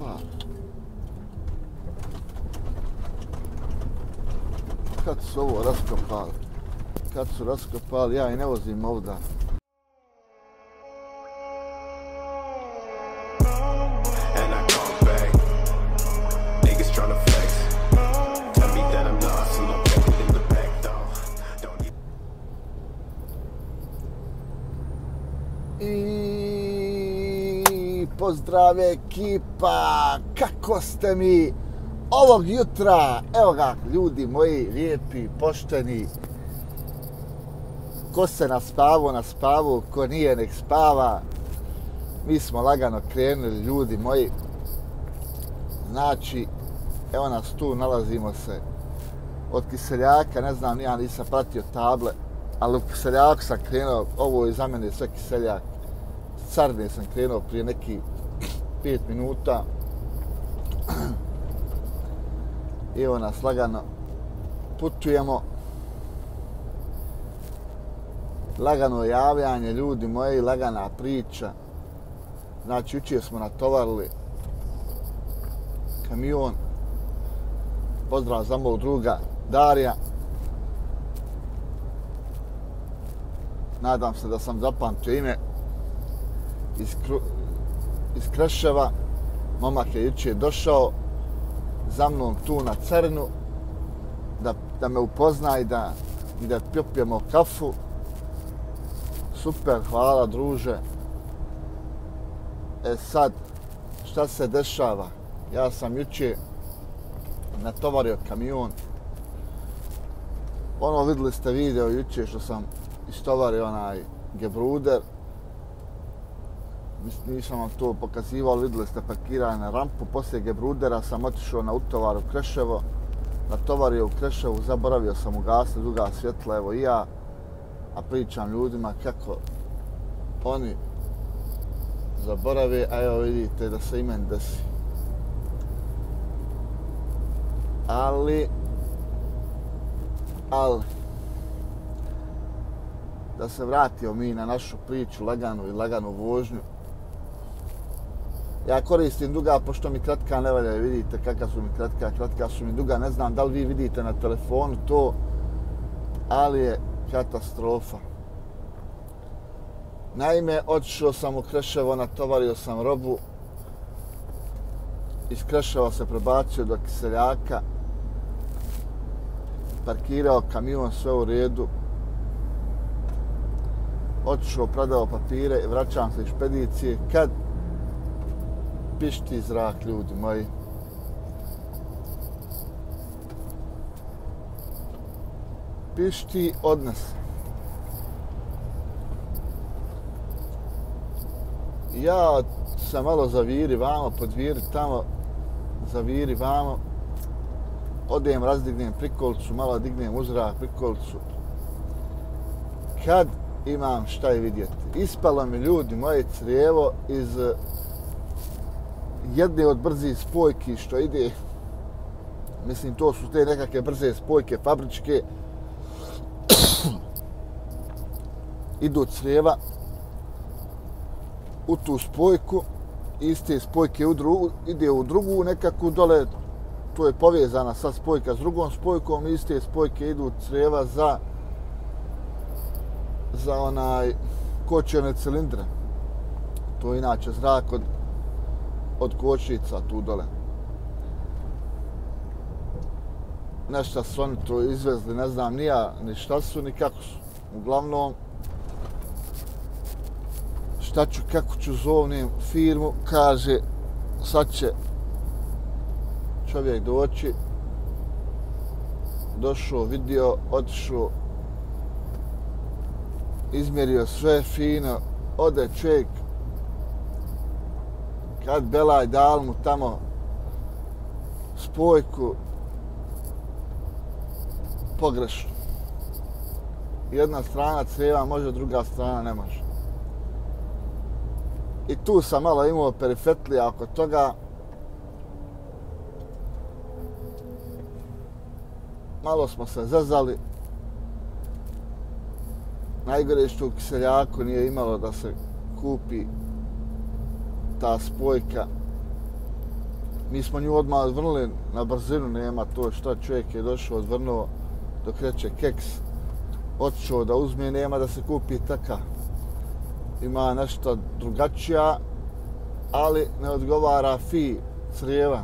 raskopa. Kad su ovo raskopali? Kad su raskopali, ja i ne vozim ovda. I pozdrav ekipa, kako ste mi ovog jutra? Evo ga, ljudi moji, lijepi, pošteni. Ko se naspavao, ko nije nek spava. Mi smo lagano krenuli, ljudi moji. Znači, evo nas tu, nalazimo se od Kiseljaka, ne znam, ja nisam pratio table, ali u Kiseljaku sam krenuo, ovo je za mene sve Kiseljak. Carne sam krenuo prije neki 5 minuta. I evo nas lagano putujemo. Lagano javljanje, ljudi moji, lagana priča. Znači, jučer smo natovarili kamion. Pozdrav za mog druga Darija. Nadam se da sam zapamtio ime. Iz Kreševa. Momak je jučer došao za mnom tu na Crnu da me upozna i da popijemo kafu. Super, hvala druže. Sad, šta se dešava? Ja sam jučer natovario kamion. Vidjeli ste video jučer što sam istovario onaj gebruder. Nisam vam to pokazivao, vidjeli ste parkiranje na rampu. Poslije gebrudera sam otišao na utovar u Kreševo. Natovario u Kreševu, zaboravio sam ugasiti druga svjetla, evo i ja. A pričam ljudima kako oni zaborave, a evo vidite da se i meni desi. Ali, da se vratio mi na našu priču, laganu vožnju. Ja koristim duga, pošto mi kratka ne valja, vidite kakva su mi kratka su mi duga, ne znam da li vi vidite na telefonu to, ali je katastrofa. Naime, otišao sam u Kreševo, natovario sam robu, iz Kreševa se prebacio do Kiseljaka, parkirao kamion, sve u redu, otišao, prodao papire i vraćam se iz špedicije kad pišti zrak, ljudi moji. Pišti odnes. Ja sam malo zaviri vamo, podviri tamo, zaviri vamo. Odem, razdignem prikolicu, malo dignem u zrak prikolicu. Kad imam šta je vidjeti. Ispalo mi, ljudi moje, crijevo iz jedne od brzih spojki što ide. Mislim, to su te nekakve brze spojke fabričke. Idu od crijeva u tu spojku. Iz te spojke ide u drugu nekakvu dole. To je povezana sa spojka s drugom spojkom. Iz te spojke idu od crijeva za onaj kočione cilindre. To je inače zrak od kočnica tu dole. Nešto su oni to izvezli, ne znam ni ja ni šta su ni kako su. Uglavnom, šta ću, kako ću zovnem firmu, kaže sad će čovjek doći. Došao, vidio, otišao, izmjerio sve fino, ode čovjek. Kad belaj dal mu tamo spojku pogrešno. Jedna strana crijeva može, druga strana ne može. I tu sam malo imao perifetlija oko toga. Malo smo se zezali. Najgore što u Kiseljaku nije imalo da se kupi ta spojka Mi smo nju odmah odvrnuli na brzinu, nema to šta, čovjek je došao, odvrnuo dok reče keks, otišao da uzme, nema da se kupi taka. Ima nešto drugačija, ali ne odgovara fi crijeva.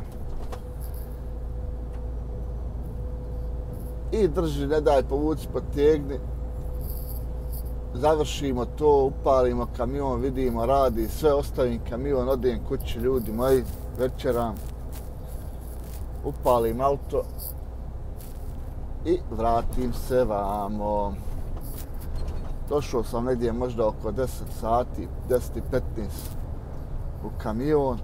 I drži, ne daj, povuci, potegni. Završimo to, upalimo kamion, vidimo, radi, sve ostavim kamion, odem kući, ljudi moji, večeram. Upalim auto i vratim se vamo. Došao sam negdje možda oko 10 sati, 10:15 u kamion.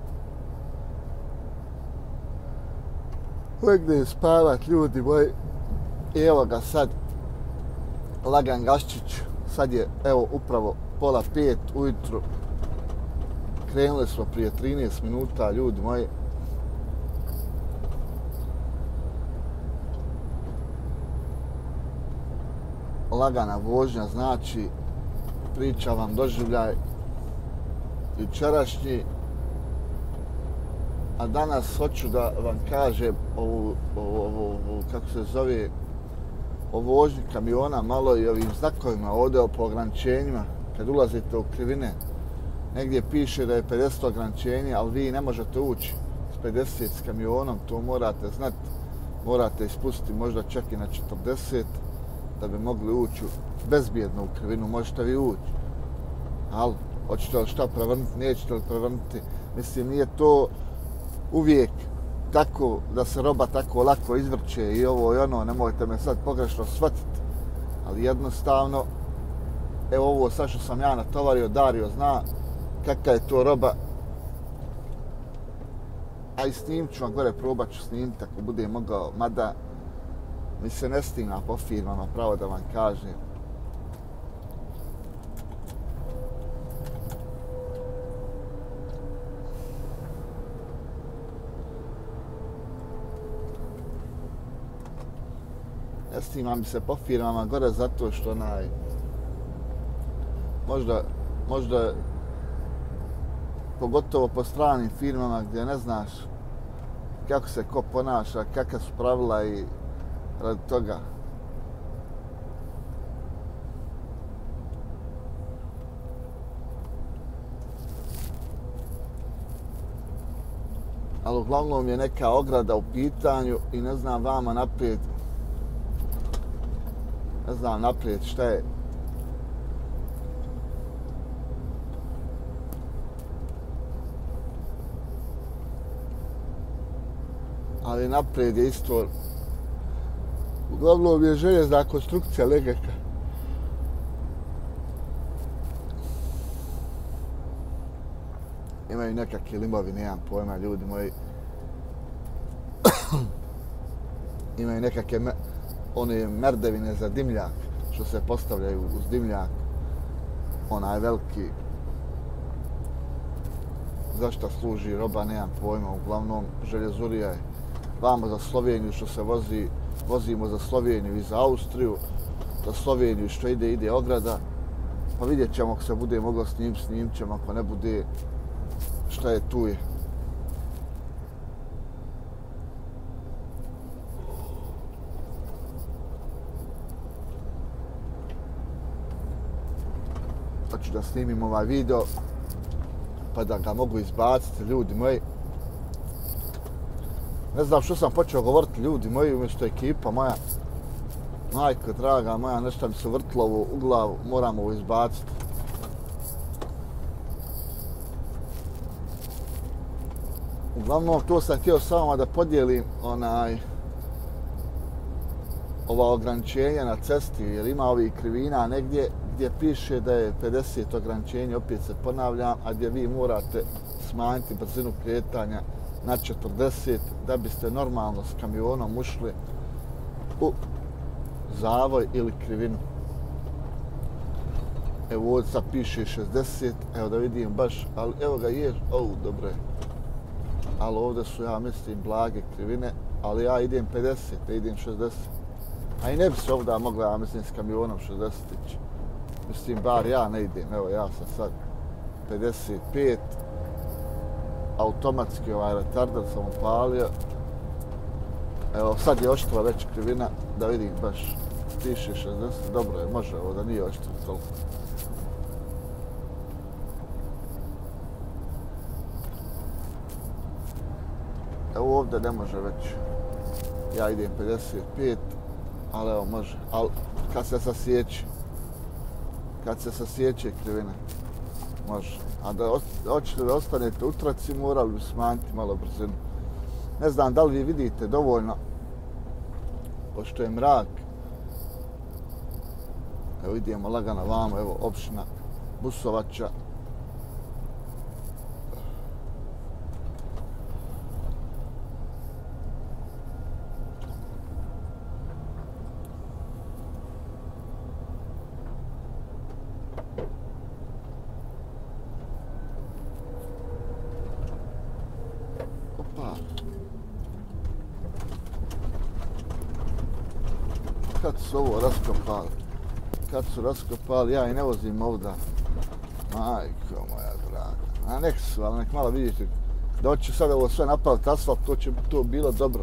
Legnem spavat, ljudi moji. I evo ga sad, Lagan Gaščić. Sad je, evo, upravo 4:30 ujutru. Krenuli smo prije 13 minuta, ljudi moji. Lagana vožnja, znači, pričam vam doživljaj jučerašnji. A danas hoću da vam kažem ovu kako se zove, o vožnji kamiona, malo i ovim znakovima ovdje po ograničenjima. Kad ulazite u krivine, negdje piše da je 50 ograničenje, ali vi ne možete ući s 50 s kamionom, to morate znati. Morate ispustiti možda čak i na 40 da bi mogli ući bezbjedno u krivinu. Možete vi ući, ali hoćete li šta prevrnuti, nećete li prevrnuti. Mislim, nije to uvijek tako da se roba tako lako izvrće i ovo i ono, nemojte me sad pogrešno shvatiti, ali jednostavno, evo ovo sad što sam ja natovario, Dario zna kakva je to roba, a i snimit ću vam gore, probat ću snimiti ako bude mogao, mada mi se ne stima po firmama, pravo da vam kažem. Ne snima mi se po firmama gore zato što možda pogotovo po stranim firmama gdje ne znaš kako se ko ponaša, kakva su pravila i radi toga. Ali uglavnom je neka ograda u pitanju i ne znam vama naprijed, ne znam naprijed šta je. Ali naprijed je isto. Uglavnom je željezna konstrukcija legaka. Imaju nekakve limovi, nemam pojma, ljudi moji. Imaju nekakve one merdevine za dimljak, što se postavljaju uz dimljak. Onaj veliki. Zašto služi roba, nemam pojma. Uglavnom, željezurija je. Vamo za Sloveniju što se vozimo za Sloveniju i za Austriju. Za Sloveniju što ide ograda. Pa vidjet ćemo ako se bude moglo snimit ćemo, ako ne bude, šta je tu je. Hoću da snimim ovaj video pa da ga mogu izbaciti, ljudi moji. Ne znam što sam počeo govoriti, ljudi moji, umjesto ekipa moja. Majko draga moja, nešto mi se vrtilo u glavu, moram ovo izbaciti. Uglavnom, to sam htio s vama da podijelim ova ograničenja na cesti, jer ima ovih krivina negdje gdje piše da je 50 ograničenje, opet se ponavljam, a gdje vi morate smanjiti brzinu kretanja na 40 da biste normalno s kamionom ušli u zavoj ili krivinu. Evo ovdje sad piše 60, evo da vidim baš, ali evo ga je, dobro je. Ali ovdje su, ja mislim, blage krivine, ali ja idem 50, ne idem 60. A i ne bi se ovdje mogla, ja mislim, s kamionom 60 ići. Mislim, bar ja ne idem, evo ja sam sad 55, automatski retarder sam upalio. Evo sad je oštra već krivina, da vidim baš piše 60, dobro je, može ovo da nije oštra toliko. Evo ovdje ne može već, ja idem 55, ali evo može, ali kad se sasjeće krivina, može. A da hoćete da ostanete u traci, morali bi smanjiti malo brzinu. Ne znam da li vi vidite dovoljno, pošto je mrak. Evo idemo lagano vamo, evo opština Busovača. Kad su raskopali, ja i ne vozim ovdje. Majko moja draga. A nek su, ali nek malo vidite. Da hoće sad ovo sve napraviti asfalt, to će to bilo dobro.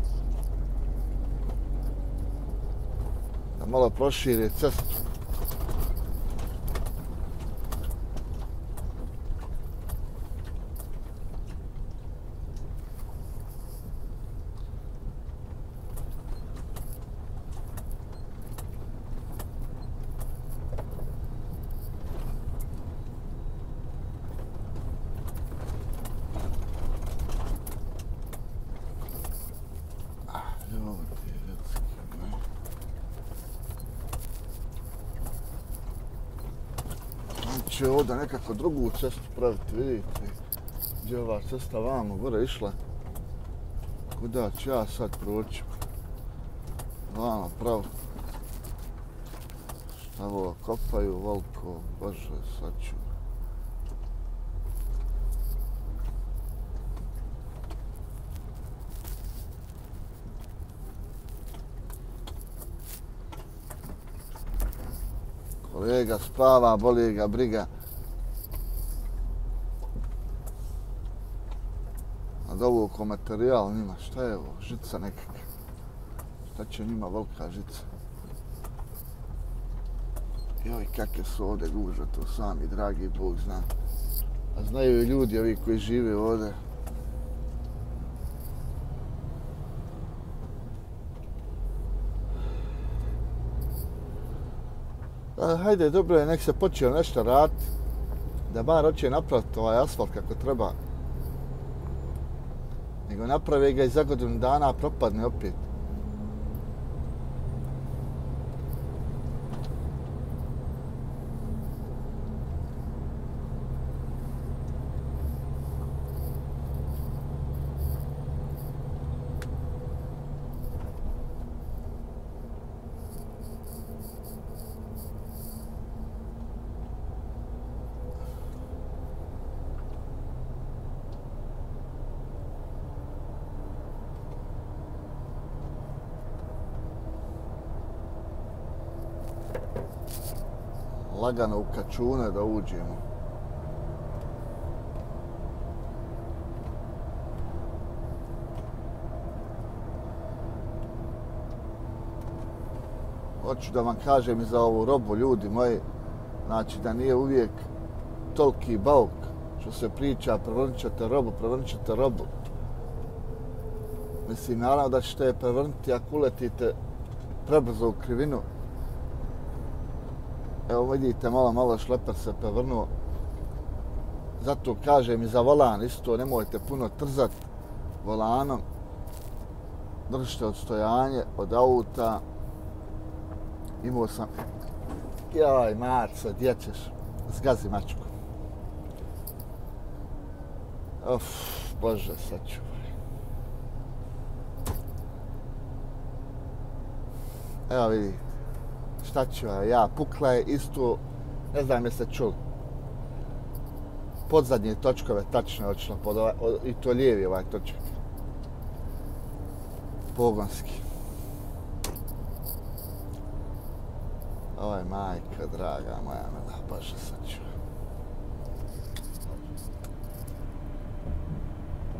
Da malo prošire cestu. Će ovdje nekako drugu cestu praviti, vidite. Gdje je ova cesta vamo gore išla. Kuda ću ja sad proći? Vamo pravo. Šta ovo kopaju, volko, bože, sad ću. Kolega spava, boli ga briga. A dovukao materijal njima, šta je ovo? Žica nekakva. Šta će njima velika žica? Joj, kakve su ovdje gužve, to sami, dragi Bog zna. A znaju i ljudi ovi koji žive ovdje. Hajde, dobro je, nek se počeo nešto raditi. Da bar hoće napraviti ovaj asfalt kako treba. Nego naprave ga i za godinu dana propadne opet. Lagano u Kačune da uđemo. Hoću da vam kažem i za ovu robu, ljudi moji, znači da nije uvijek toliki bauk što se priča, prevrnit ćete robu. Mislim, naravno da ćete je prevrnuti ako uletite prebrzo u krivinu. Evo vidite, malo šleper se prevrnuo. Zato kažem i za volan isto, nemojte puno trzat volanom. Držite odstojanje od auta. Imao sam... Joj, Marco, gdje ćeš? Zgazi mačku. Bože, sačuvaj. Evo vidite. Šta ću ja, pukla je isto, ne znam jeste čuli. Podzadnje točkove tačno je odšla, i to lijevi ovaj točak. Pogonski. Oj, majka draga moja, da, bože sad ću.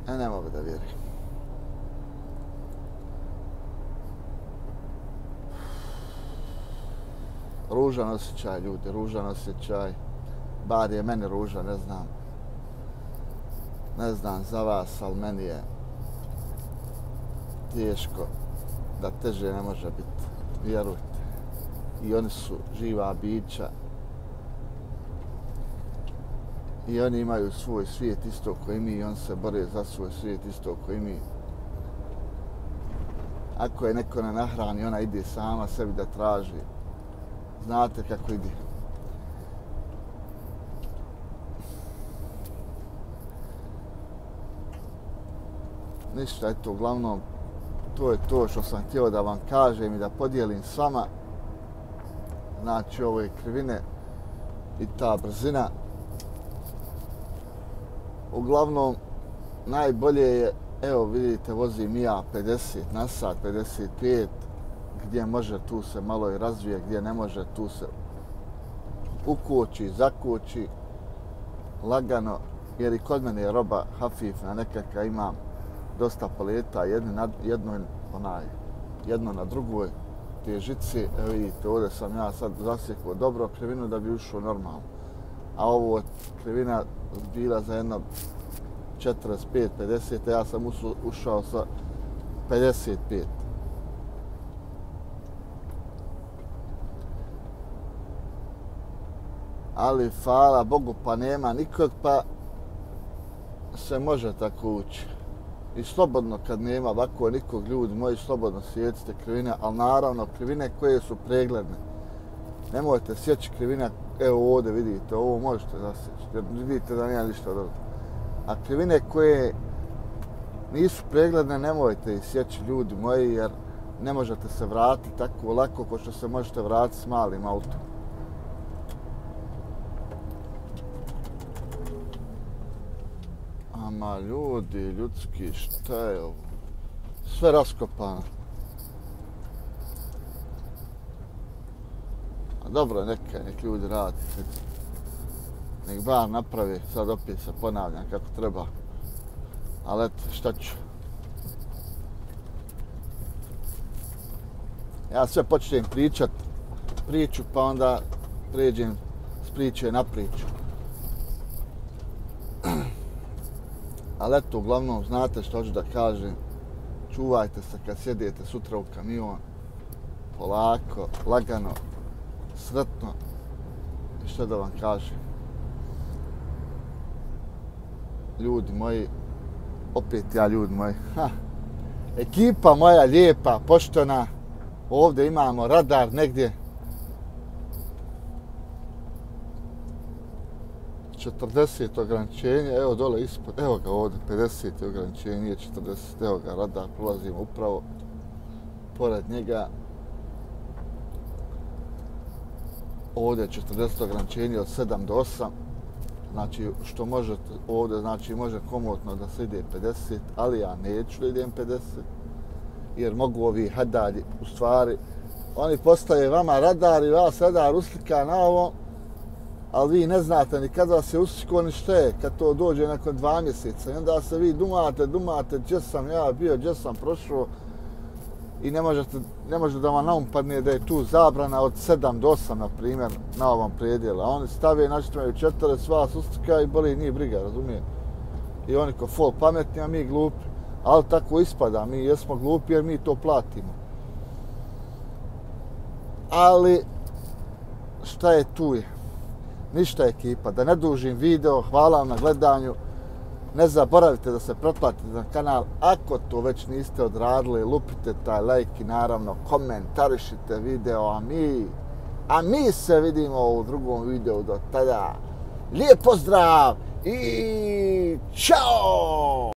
Ne mogu da vjerujem. Ružan osjećaj, ljudi, ružan osjećaj. Bar je meni ružan, ne znam. Ne znam za vas, ali meni je teško da teže ne može biti. Vjerujte. I oni su živa bića. I oni imaju svoj svijet isto koji mi i on se bore za svoj svijet isto koji mi. Ako je neko ne nahrani, ona ide sama sebi da traži. Znate kako ide. Ništa, eto, uglavnom, to je to što sam htio da vam kažem i da podijelim s vama. Znači, ove krivine i ta brzina. Uglavnom, najbolje je, evo vidite, vozim i ja 50 na sat, 55, gdje može tu se malo i razvije, gdje ne može tu se ukoči, zakoči, lagano, jer i kod mene je roba hafifna, nekakva imam dosta paleta, jedno na drugoj te žice. Evo vidite, ovdje sam ja sad zasjekao dobro krivinu da bi ušao normalno. A ovo krivina bila za jedno 45-50, a ja sam ušao sa 55. Ali hvala Bogu pa nema nikog, pa se može tako ući. I slobodno kad nema ovako nikog, ljudi moji, slobodno sjecite krivine, ali naravno krivine koje su pregledne. Nemojte sjeći krivina, evo ovdje vidite, ovo možete zasjeći, jer vidite da nema ništa dobro. A krivine koje nisu pregledne, nemojte ih sjeći, ljudi moji, jer ne možete se vratiti tako lako kao što se možete vratiti s malim autom. Ama ljudi, ljudski, šta je ovo? Sve raskopano. A dobro, nek ljudi radi. Nek bar napravi, sad opet se ponavljam kako treba. Ali eto, šta ću? Ja sve počnem priču, pa onda pređem s priče na priču. Ali eto, uglavnom, znate što hoću da kažem. Čuvajte se kad sjedete sutra u kamion. Polako, lagano, sretno. I što da vam kažem? Ljudi moji, opet ja ljudi moji. Ekipa moja lijepa, poštena. Ovdje imamo radar negdje. 40 ograničenje, evo dole ispod, evo ga ovdje, 50 ograničenje, nije 40, evo ga radar, prolazimo upravo pored njega. Ovdje je 40 ograničenje od 7 do 8, znači što možete ovdje, znači može komotno da se ide 50, ali ja neću da idem 50, jer mogu ovi hadalji, u stvari, oni postave vama radar i vas radar uslika na ovom, ali vi ne znate ni kada vas je uslikao ni što je, kad to dođe nakon 2 mjeseca. I onda se vi dumate, gdje sam ja bio, gdje sam prošao i ne može da vam naumpadne da je tu zabrana od 7 do 8, na primjer, na ovom predijelu. A oni stave, znači imaju 40, vas uslika i boli njih briga, razumije? I oni ko fol pametni, a mi glupi. Ali tako ispada, mi jesmo glupi jer mi to platimo. Ali, šta je tu je? Ništa ekipa, da ne dužim video, hvala vam na gledanju. Ne zaboravite da se pretplatite na kanal, ako to već niste odradili, lupite taj like i naravno komentarišite video, a mi se vidimo u drugom videu. Do tada, lijep pozdrav i čao!